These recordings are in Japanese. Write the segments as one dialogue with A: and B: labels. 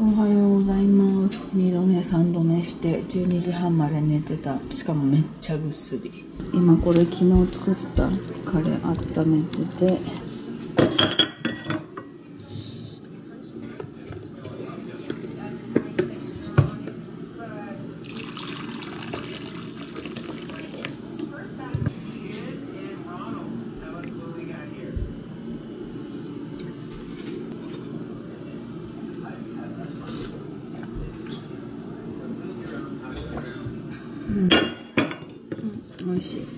A: おはようございます。2度寝3度寝して12時半まで寝てた。しかもめっちゃぐっすり。今これ昨日作ったカレー温めてて、美味しい。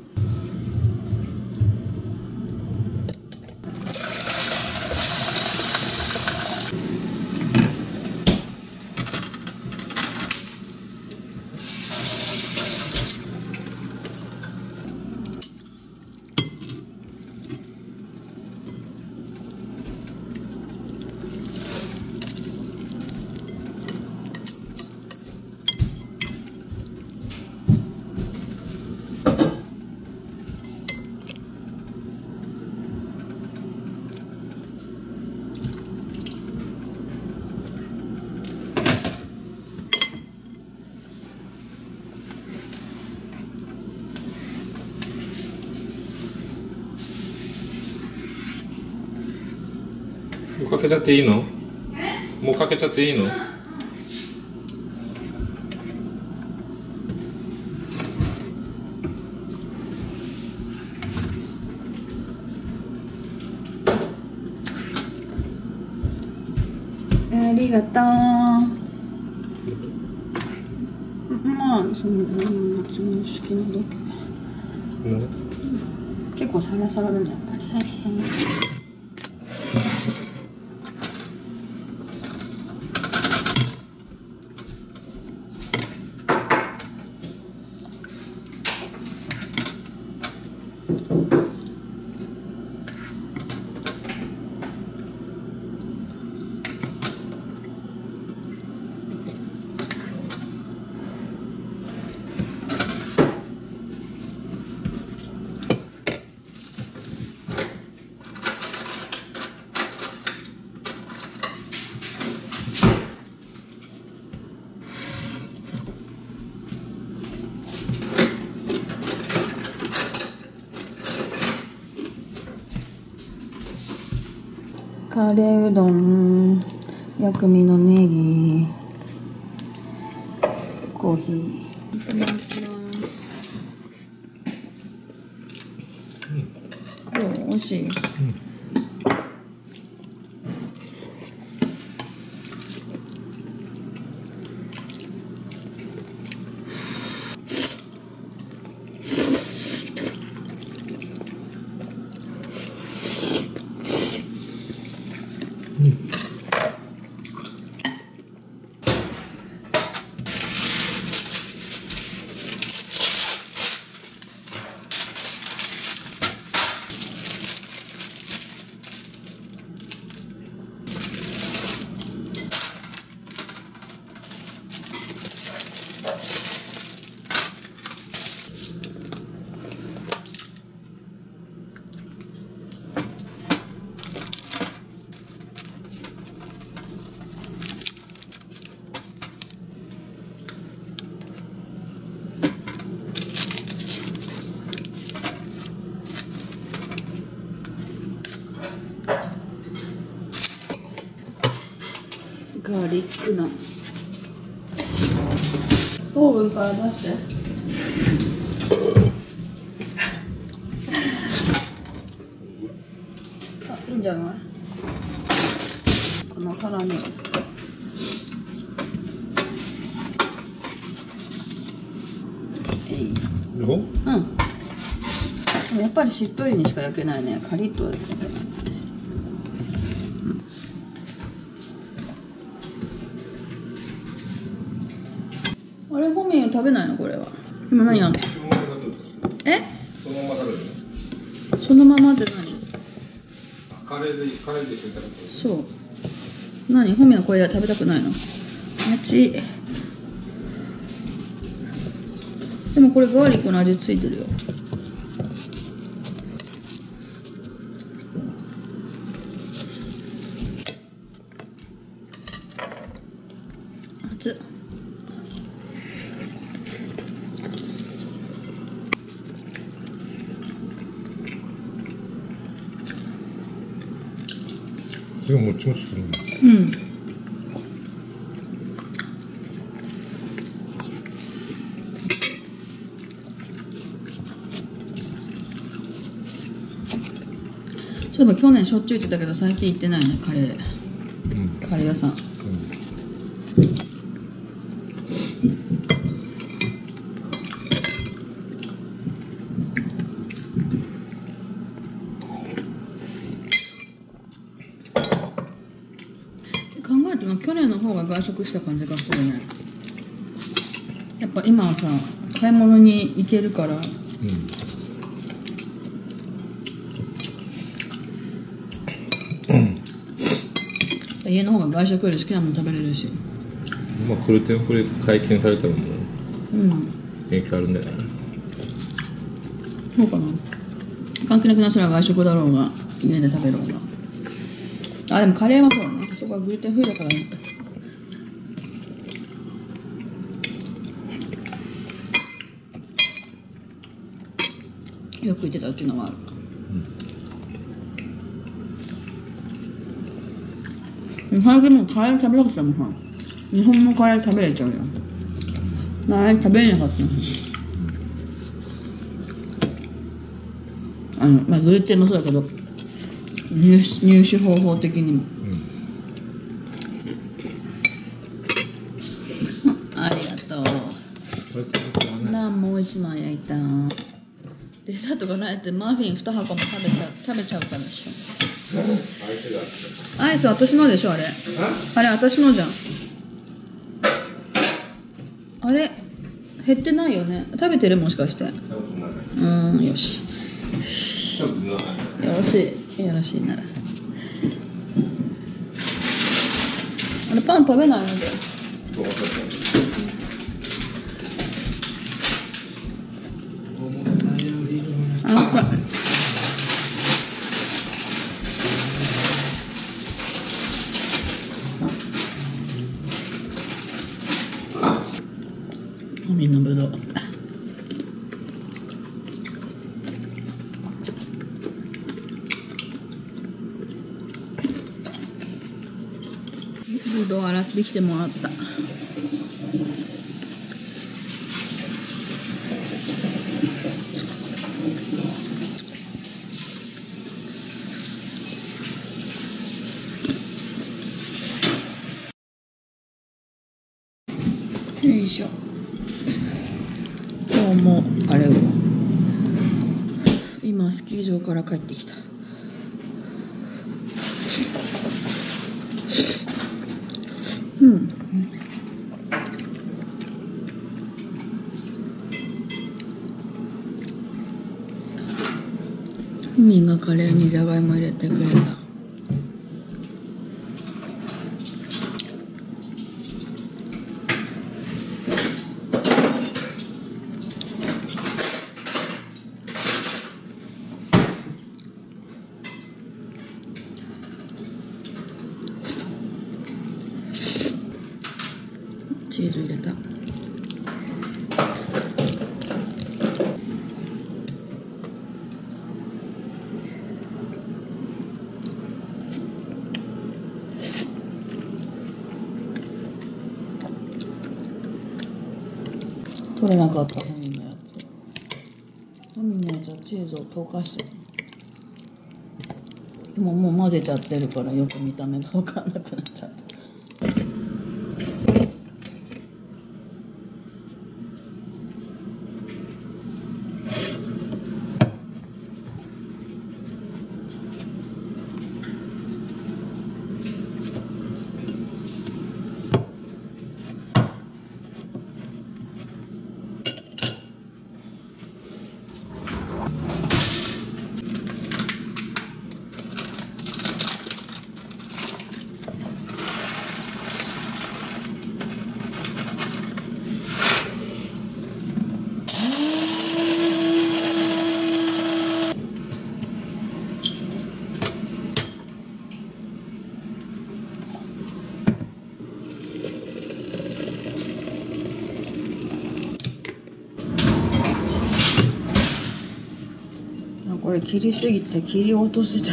B: もうかけちゃっていいの？もうかけちゃっていいの？
A: ありがとう。まあその普通の好きなだけ。結構サラサラなんだやっぱり。はい。カレーうどん、薬味のネギ、コーヒー。いただきます。どう？美味しい？ガーリックナン。オーブンから出して。あ、いいんじゃない？このサラミを。
B: どう？
A: うん。でもやっぱりしっとりにしか焼けないね。カリッとは焼けない。あれ、ホミン食べないのこれは。今何やんの？え？
B: そのまま食べるの？
A: そのままって何？
B: カレーで一緒に食べてる。
A: そう。何？ホミンはこれ食べたくないの？でもこれガーリックの味ついてるよ。 熱っ。
B: すごいもちもちするね。
A: うん。そういえば去年しょっちゅう行ってたけど最近行ってないね、カレー、カレー屋さん。考えると去年の方が外食した感じがするね。やっぱ今はさ買い物に行けるから、家の方が外食より好きなもの食べれるし。
B: まあこれとこれ解禁されたらもう影響あるんだよね。
A: そうかな。関係なくなそれは外食だろうが家で食べろうが。あ、でもカレーはそうだね。そこはグルテンフリーだからね。よく言ってたっていうのはある。最近もうカレー食べなくてもさ、日本のカレー食べれちゃうよ。あれ食べれなかったの。まあグルテンもそうだけど入手方法的にも、ありがとう。もう一枚焼いた。デザートがないってマフィン2箱も食べちゃうからでしょ。アイス私のでしょ、あれ私のじゃん。あれ減ってないよね。食べてる、もしかして。よしよろしいなら。あれパン食べないので。みんなぶどう。ぶどう洗ってきてもらった。よいしょ。今日もあれを今スキー場から帰ってきた。ミンがカレーにじゃがいも入れてくれた。チーズ入れた。取れなかったハミのやつ。ハミのやつはチーズを溶かしてる。でももう混ぜちゃってるからよく見た目が分かんなくなっちゃった。 これ切りすぎて切り落としちゃった。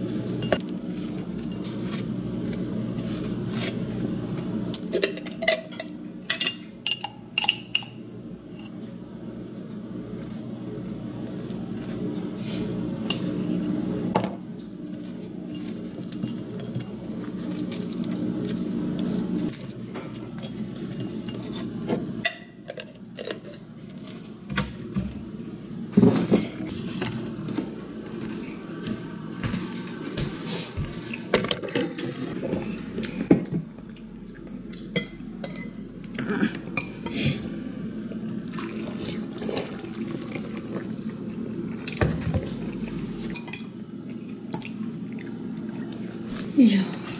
A: よいしょ。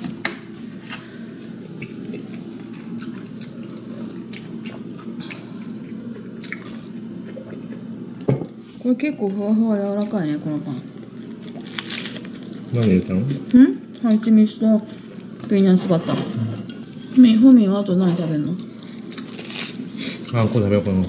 A: これ結構ふわふわ柔らかいね、このパン。
B: 何入れたの？
A: 蜂蜜とピーナッツバター。ホミンはあと何食べるの？
B: あんこ食べようかなって。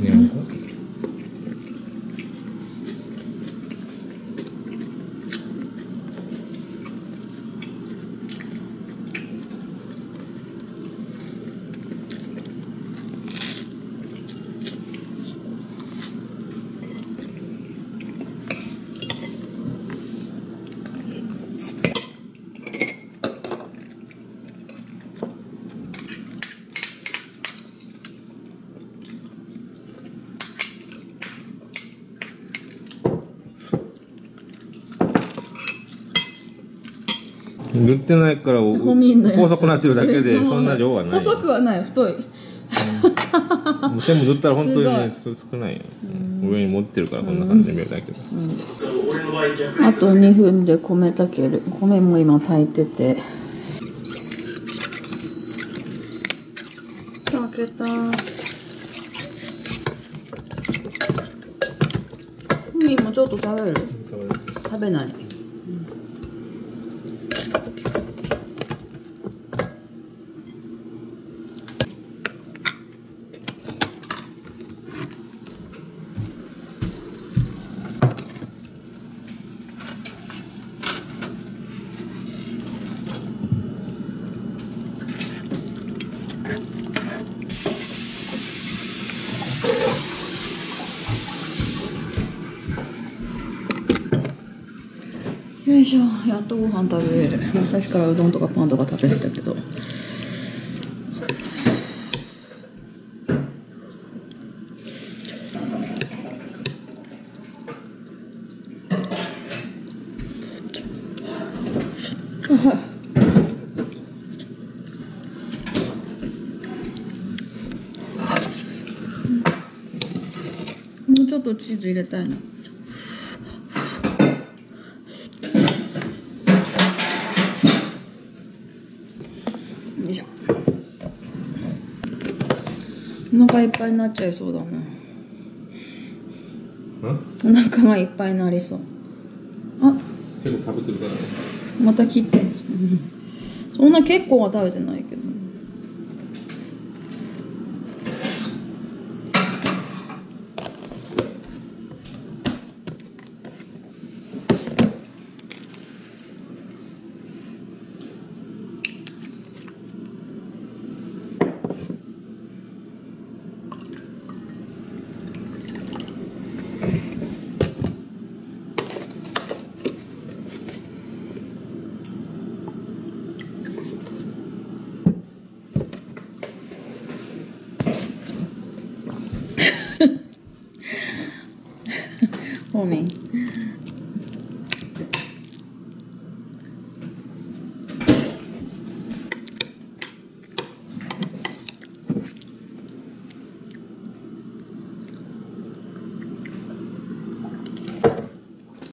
B: 塗ってないから細くなってるだけでそんな量はない。
A: 細くはない、太い。
B: 全部塗ったら本当に少ないよ。上に持ってるからこんな感じで見えるだけど。
A: あと2分で米炊ける。米も今炊いてて。開けた。今ちょっと食べる？食べない。よいしょ、やっとご飯食べれる。もうさっきからうどんとかパンとか食べてたけど。もうちょっとチーズ入れたいな。よいしょ。お腹いっぱいになっちゃいそうだな。お腹がいっぱいになりそう。あ、
B: 結構食べてるからね。
A: また切って。そんな結構は食べてないけど。ホーミン